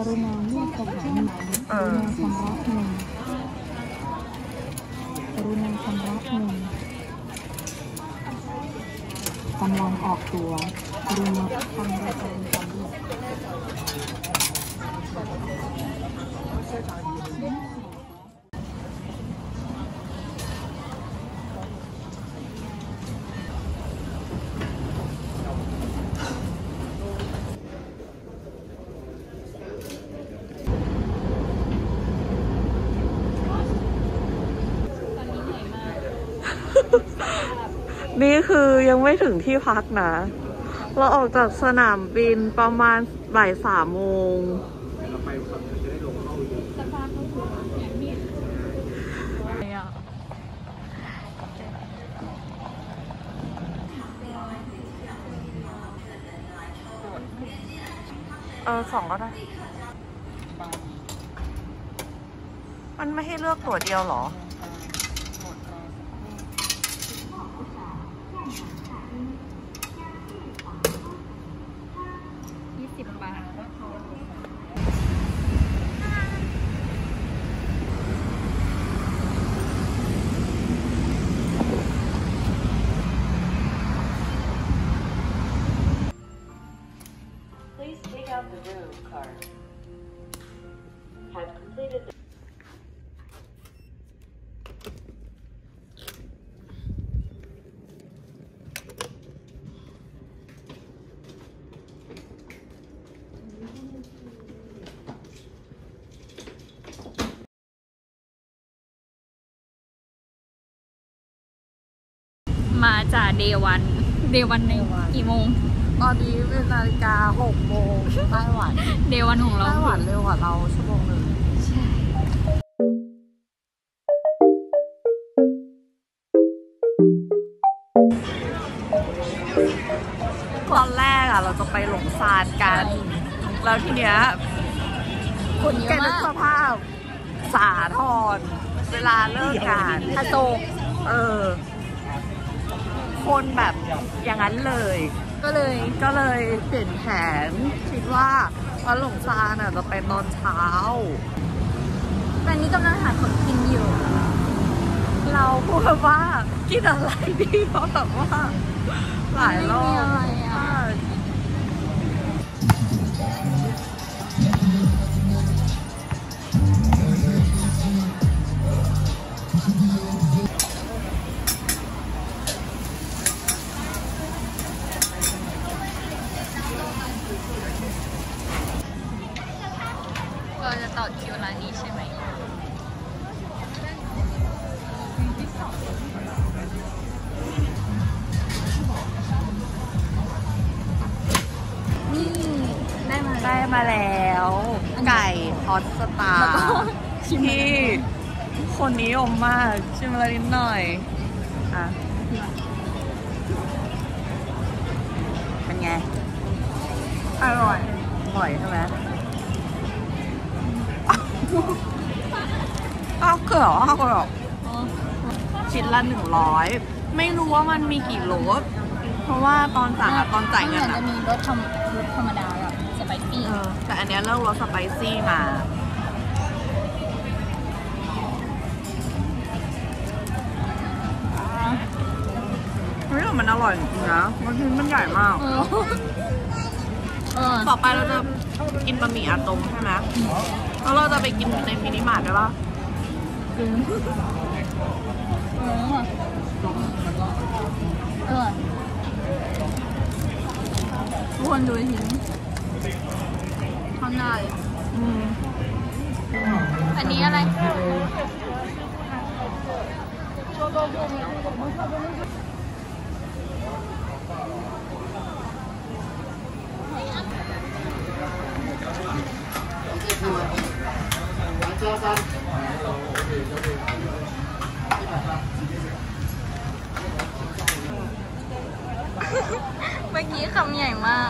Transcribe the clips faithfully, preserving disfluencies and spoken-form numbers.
รุณาเลือกสถานีกรุณาชำระเงินกรุณาชำระเงินกำลังออกตัวกรุณาทำรายการสำเร็จนี่คือยังไม่ถึงที่พักนะ เราออกจากสนามบินประมาณบ่ายสามโมงเออสองก็ได้ มันไม่ให้เลือกตัวเดียวหรอมาจากเดวันเดวันในกี่โมงตอนนี้เป็นนาฬิกาหกโมงไต้หวันเดวันของเราไต้หวันเร็วกว่าเราชั่วโมงหนึ่งใช่ตอนแรกอ่ะเราจะไปหลงซานกันแล้วทีเนี้ยคนเยอะมากสภาพสาทรเวลาเลิกงานอโศกเออคนแบบอย่างนั้นเลยก็เลยก็เลยเปลี่ยนแผนคิดว่าวันหลงซานอ่ะจะไปตอนเช้าตอนนี้กำลังหาของกินอยู่เราพูดว่ากินอะไรดีเพราะแบบว่าหลายรอบเราจะต่อคิวร้านนี้ใช่ไหมนี่ได้มาได้มาแล้วไก่ฮอตสตาร์ที่คนนิยมมากชิมละนิดหน่อยอ่ะเป็นไงอร่อยอร่อยใช่ไหมอ้าวเกลืออ้าวเกลือชิ้นละหนึ่งร้อยไม่รู้ว่ามันมีกี่รสเพราะว่าตอนสั่งอะตอนจ่ายเงินอะจะมีรสธรรมรสธรรมดาแบบสไปซี่แต่อันนี้เลือกรสสไปซี่มาเฮ้ยมันอร่อยจริงนะมันชิ้นมันใหญ่มากต่อไปเราจะกินบะหมี่อาตงใช่ไหมแล้วเราจะไปกินในมินิมาร์ทได้ปะเออทุกคนดูหินข้างหน้าเลยอันนี้อะไรเมื่อกี้คำใหญ่มาก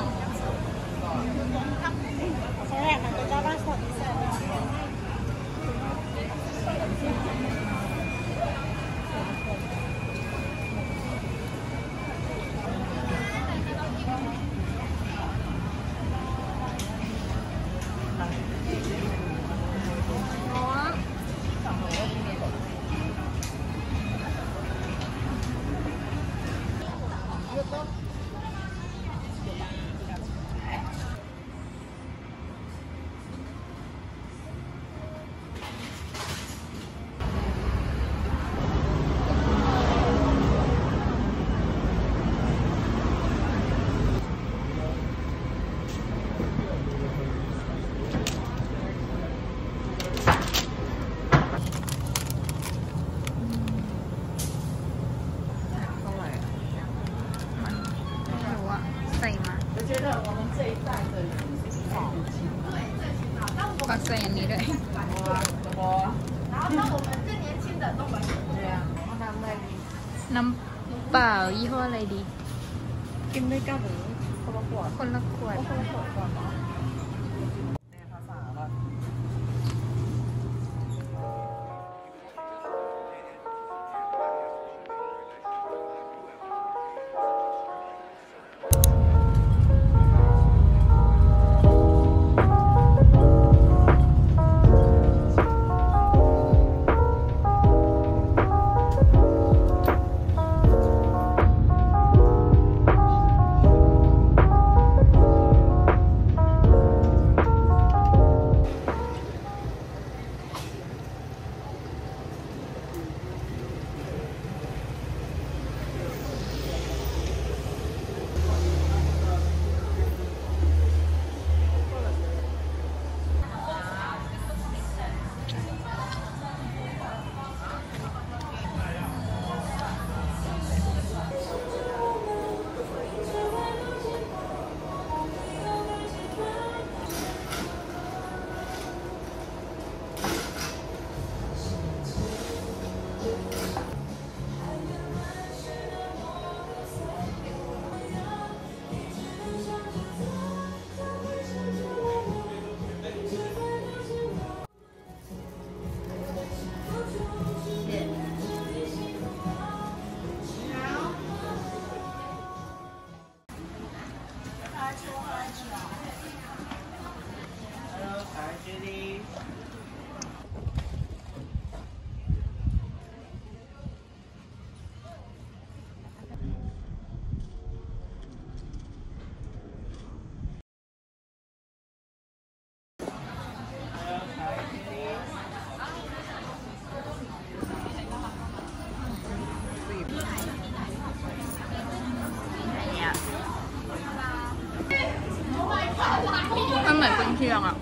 น้ำเปล่ายี่ห้ออะไรดีกินด้วยกันหรือคนละขวดคนละขวดคนละขวดก่อนเนาะในภาษาแบบมันเหมือนเป็นเคียงอ่ะ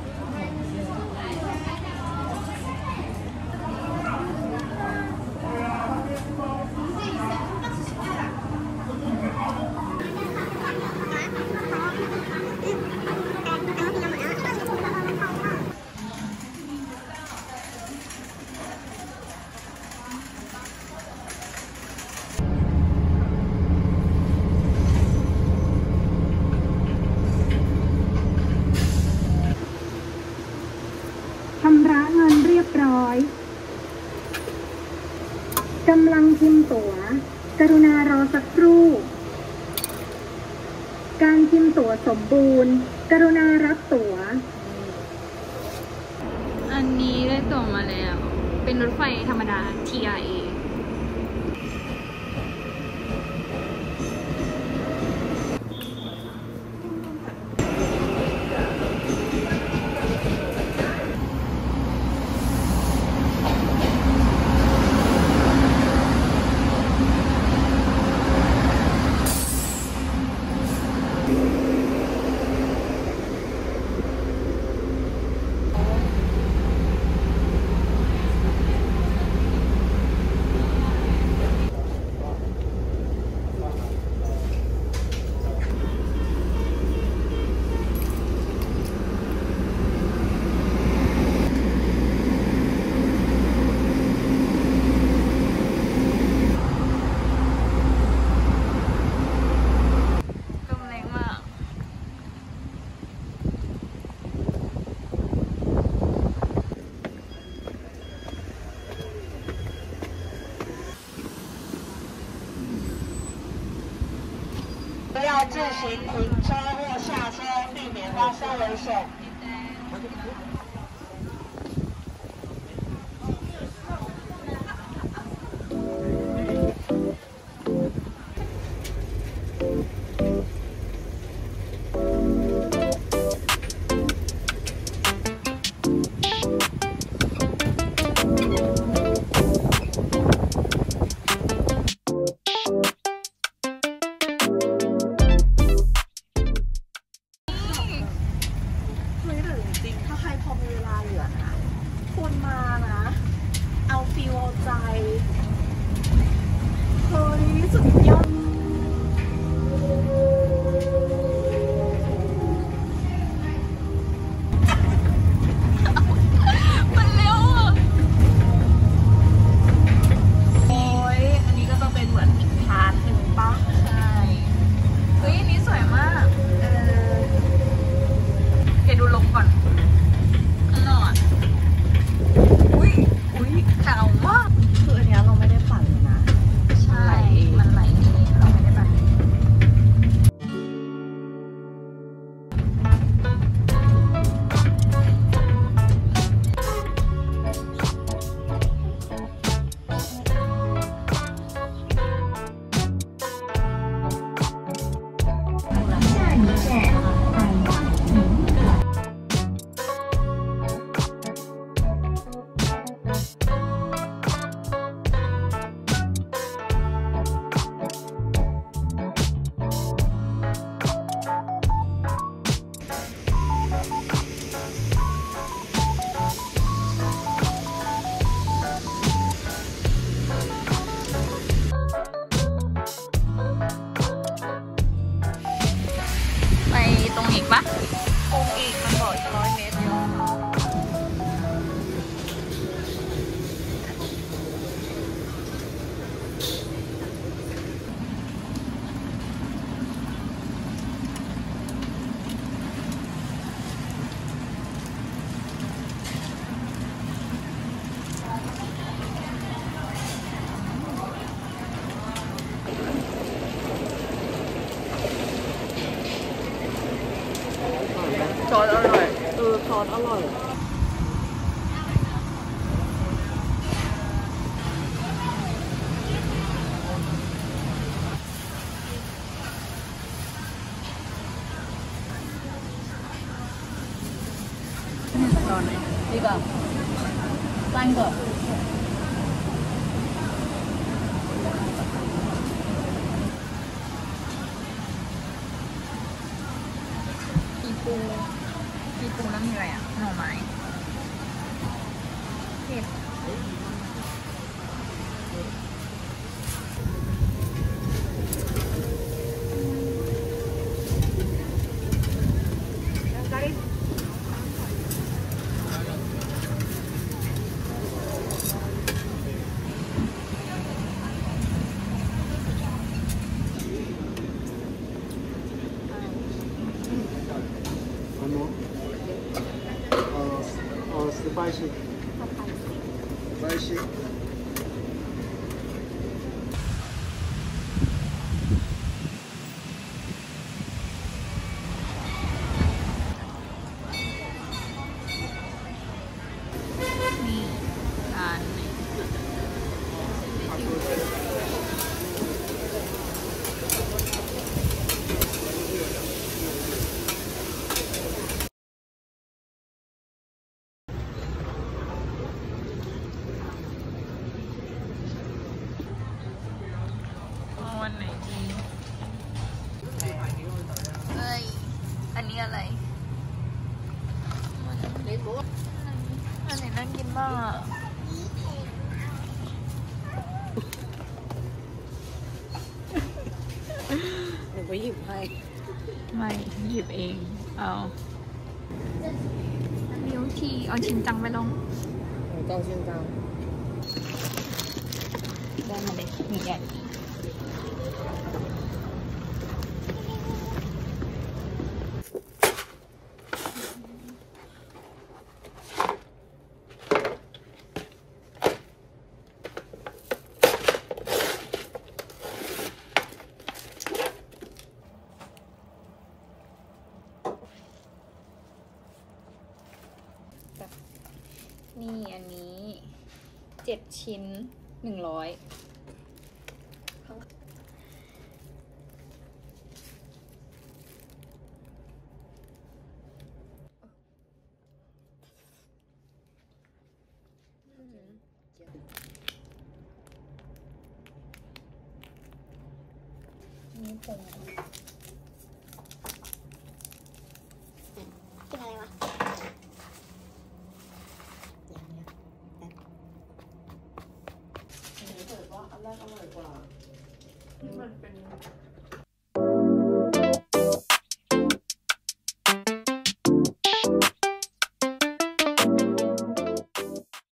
ชำระเงินเรียบร้อยกำลังพิมพ์ตั๋วกรุณารอสักครู่ การพิมพ์ตั๋วสมบูรณ์กรุณารับตั๋วอันนี้ได้ตั๋วมาแล้ว เป็นรถไฟธรรมดา ที อาร์ เอ不要自行停车或下车，避免发生危险。 เฮ้ยแต่จริงๆถ้าใครอสอร่อยตอนไหนดีกว่า三个ปีปูปีปูแล้วมีอะไรอ่ะหน่อไม้เผ็ด spicy. Spicy. นี่ร้านนี้วันไหนดีเอ้ยอันนี้อะไรอันไหนน่ากินบ้างอ่ะหนูไปหยิบให้ไม่หยิบเอง เอาเลี้ยวทีเอาชิมจังไปลงหนูต้องชิมจังได้มาเลยมีใหญ่ดีนี่อันนี้เจ็ดชิ้นหนึ่งร้อยนี่ผงกินอะไรวะอันนี้เปิดว่าอันแรกอร่อยกว่านี่มันเป็น